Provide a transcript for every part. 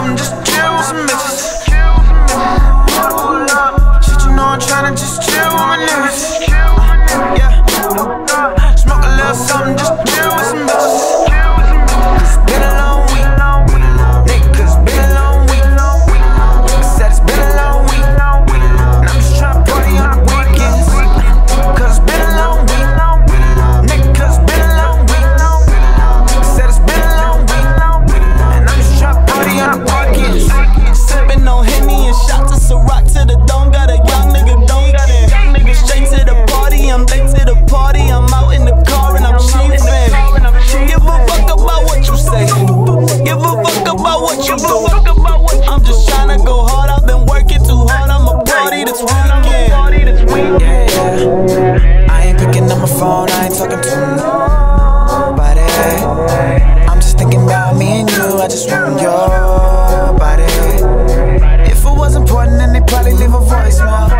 something, just chill with some bitches. Shit, you know I'm tryna just chill with my niggas. Yeah, smoke a little something, just chill with some bitches. It's been a long week, nigga, it's been a long week. I said it's been a long week, and I'm just tryna party on the weekends. Cause it's been a long week, nigga, cause it's been a long week. I said it's been a long week, and I'm just tryna party on the weekends. Sippin' on Henny and shots of Ciroc to the dome. Got a young nigga donkin'. Straight to the party, I'm late to the party. I'm out in the car and I'm cheapin'. Give a fuck about what you say. Give a fuck about what you do. I'm just tryna go hard. I've been working too hard. I'ma party this weekend. Yeah, I ain't picking up my phone. I ain't talking to nobody. I'm just thinking about me and you. I just want your body. If it was important, then they probably leave a voicemail.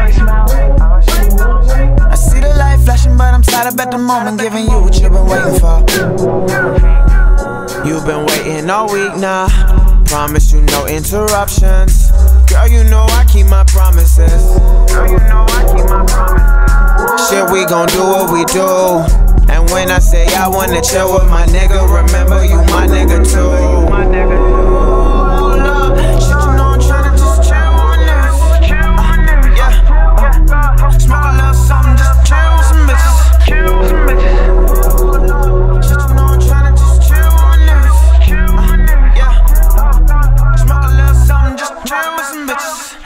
I see the light flashing, but I'm tired up at the moment, giving you what you've been waiting for. You've been waiting all week now. Promise you no interruptions. Girl, you know I keep my promises. Shit, we gon' do what we do. And when I say I wanna chill with my nigga, remember you my nigga too. Bitches.